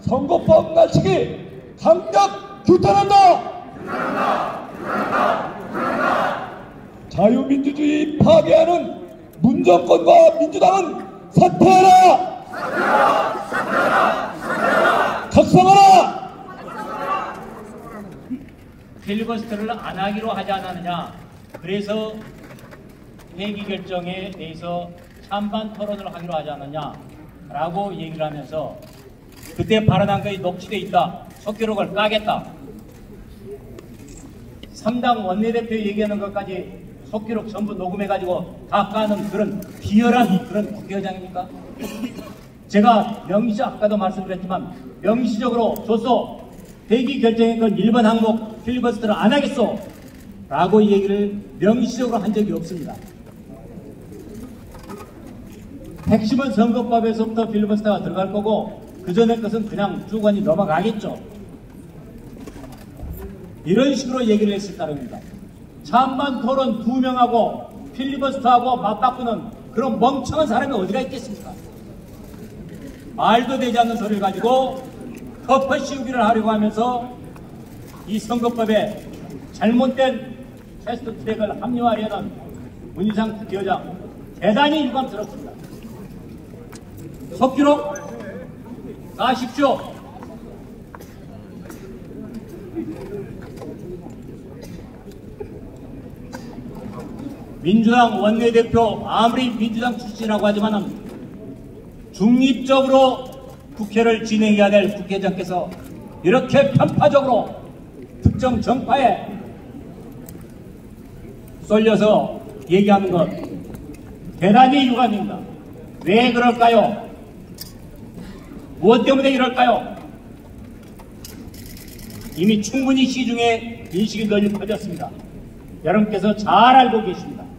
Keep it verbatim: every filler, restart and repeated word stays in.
선거법 날치기 강력 규탄한다. 자유민주주의 파괴하는 문정권과 민주당은 사퇴하라! 사퇴하라! 사퇴하라! 사퇴하라! 각성하라! 필리버스터를 안 하기로 하지 않았느냐. 그래서 회기 결정에 대해서 찬반 토론을 하기로 하지 않았냐라고 얘기를 하면서 그때 발언한 것이 녹취되어 있다. 속기록을 까겠다. 삼 당 원내대표 얘기하는 것까지 속기록 전부 녹음해가지고 다 까는 그런 비열한 그런 국회의장입니까? 제가 명시, 아까도 말씀드렸지만 명시적으로 줬소. 회기 결정의 건 일 번 항목 필리버스터를 안 하겠소. 라고 얘기를 명시적으로 한 적이 없습니다. 핵심은 선거법에서부터 필리버스터가 들어갈 거고 그 전에 것은 그냥 주관이 넘어가겠죠. 이런 식으로 얘기를 했을 따름입니다. 찬반 토론 두 명하고 필리버스터하고 맞바꾸는 그런 멍청한 사람이 어디가 있겠습니까? 말도 되지 않는 소리를 가지고 덮어 씌우기를 하려고 하면서 이 선거법에 잘못된 패스트 트랙을 합리화하려는 문희상 국회의장 대단히 유감스럽습니다. 속기록 가십시오. 민주당 원내대표 아무리 민주당 출신이라고 하지만 중립적으로 국회를 진행해야 될 국회의장께서 이렇게 편파적으로 특정 정파에 쏠려서 얘기하는 것 대단히 유감입니다. 왜 그럴까요? 무엇 때문에 이럴까요? 이미 충분히 시중에 인식이 널리 퍼졌습니다. 여러분께서 잘 알고 계십니다.